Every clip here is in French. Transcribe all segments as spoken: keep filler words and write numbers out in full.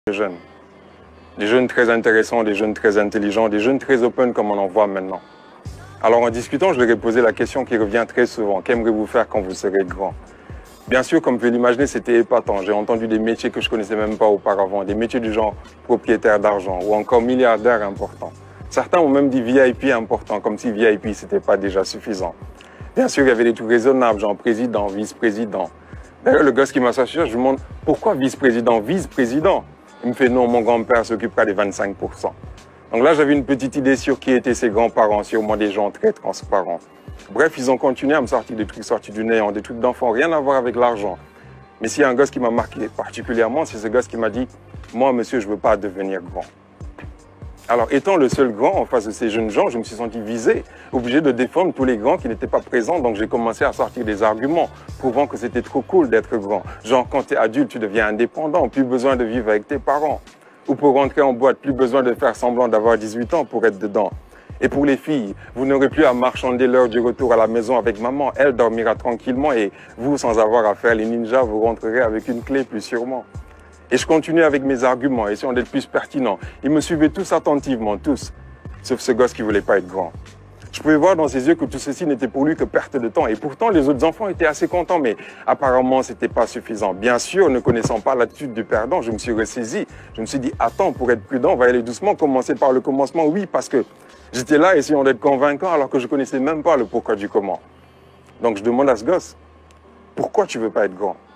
Des jeunes. Des jeunes très intéressants, des jeunes très intelligents, des jeunes très open comme on en voit maintenant. Alors en discutant, je leur ai posé la question qui revient très souvent. Qu'aimerez-vous faire quand vous serez grand? Bien sûr, comme vous pouvez l'imaginer, c'était épatant. J'ai entendu des métiers que je connaissais même pas auparavant, des métiers du genre propriétaire d'argent ou encore milliardaire important. Certains ont même dit V I P important, comme si V I P c'était pas déjà suffisant. Bien sûr, il y avait des trucs raisonnables, genre président, vice-président. D'ailleurs, le gosse qui m'a s'assuré, je lui demande pourquoi vice-président, vice-président? Il me fait non, mon grand-père s'occupera des vingt-cinq pour cent. Donc là, j'avais une petite idée sur qui étaient ses grands-parents, sûrement des gens très transparents. Bref, ils ont continué à me sortir des trucs sortis du néant, des trucs d'enfants, rien à voir avec l'argent. Mais s'il y a un gosse qui m'a marqué particulièrement, c'est ce gosse qui m'a dit « Moi, monsieur, je ne veux pas devenir grand ». Alors, étant le seul grand en face de ces jeunes gens, je me suis senti visé, obligé de défendre tous les grands qui n'étaient pas présents. Donc, j'ai commencé à sortir des arguments prouvant que c'était trop cool d'être grand. Genre, quand tu es adulte, tu deviens indépendant, plus besoin de vivre avec tes parents. Ou pour rentrer en boîte, plus besoin de faire semblant d'avoir dix-huit ans pour être dedans. Et pour les filles, vous n'aurez plus à marchander l'heure du retour à la maison avec maman. Elle dormira tranquillement et vous, sans avoir à faire les ninjas, vous rentrerez avec une clé plus sûrement. Et je continue avec mes arguments, essayant d'être plus pertinent. Ils me suivaient tous attentivement, tous, sauf ce gosse qui voulait pas être grand. Je pouvais voir dans ses yeux que tout ceci n'était pour lui que perte de temps. Et pourtant, les autres enfants étaient assez contents, mais apparemment, c'était pas suffisant. Bien sûr, ne connaissant pas l'attitude du perdant, je me suis ressaisi. Je me suis dit, attends, pour être prudent, on va aller doucement, commencer par le commencement. Oui, parce que j'étais là essayant d'être convaincant alors que je connaissais même pas le pourquoi du comment. Donc, je demande à ce gosse, pourquoi tu veux pas être grand?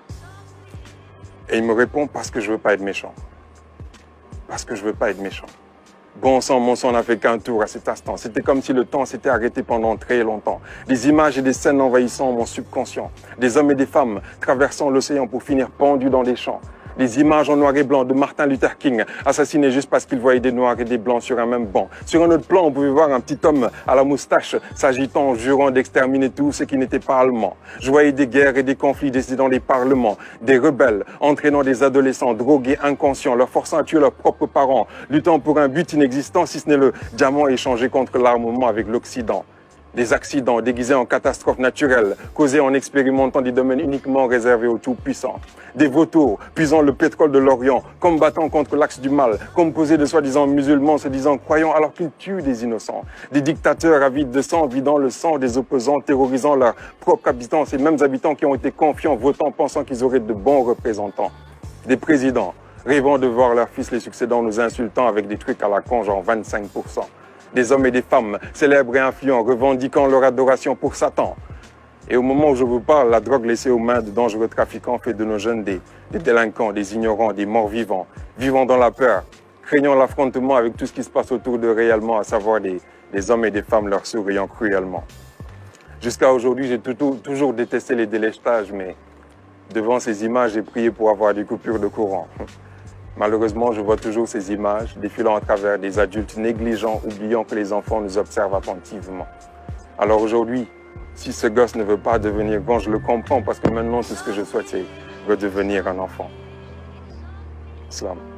Et il me répond, parce que je veux pas être méchant. Parce que je veux pas être méchant. Bon sang, mon sang n'a fait qu'un tour à cet instant. C'était comme si le temps s'était arrêté pendant très longtemps. Des images et des scènes envahissant mon subconscient. Des hommes et des femmes traversant l'océan pour finir pendus dans les champs. Des images en noir et blanc de Martin Luther King, assassiné juste parce qu'il voyait des noirs et des blancs sur un même banc. Sur un autre plan, on pouvait voir un petit homme à la moustache s'agitant, jurant d'exterminer tout ce qui n'était pas allemand. Je voyais des guerres et des conflits décidés dans les parlements, des rebelles entraînant des adolescents drogués, inconscients, leur forçant à tuer leurs propres parents, luttant pour un but inexistant, si ce n'est le diamant échangé contre l'armement avec l'Occident. Des accidents déguisés en catastrophes naturelles, causés en expérimentant des domaines uniquement réservés aux tout-puissants. Des vautours puisant le pétrole de l'Orient, combattant contre l'axe du mal, composés de soi-disant musulmans se disant croyants alors qu'ils tuent des innocents. Des dictateurs avides de sang, vidant le sang des opposants, terrorisant leurs propres habitants, ces mêmes habitants qui ont été confiants, votant, pensant qu'ils auraient de bons représentants. Des présidents rêvant de voir leurs fils les succédant, nous insultant avec des trucs à la con, genre vingt-cinq pour cent. Des hommes et des femmes, célèbres et influents, revendiquant leur adoration pour Satan. Et au moment où je vous parle, la drogue laissée aux mains de dangereux trafiquants fait de nos jeunes des, des délinquants, des ignorants, des morts vivants, vivant dans la peur, craignant l'affrontement avec tout ce qui se passe autour d'eux réellement, à savoir des, des hommes et des femmes leur souriant cruellement. Jusqu'à aujourd'hui, j'ai toujours détesté les délestages, mais devant ces images, j'ai prié pour avoir des coupures de courant. Malheureusement, je vois toujours ces images défilant à travers des adultes négligents, oubliant que les enfants nous observent attentivement. Alors aujourd'hui, si ce gosse ne veut pas devenir grand, je le comprends parce que maintenant, tout ce que je souhaite, c'est redevenir un enfant. Islam.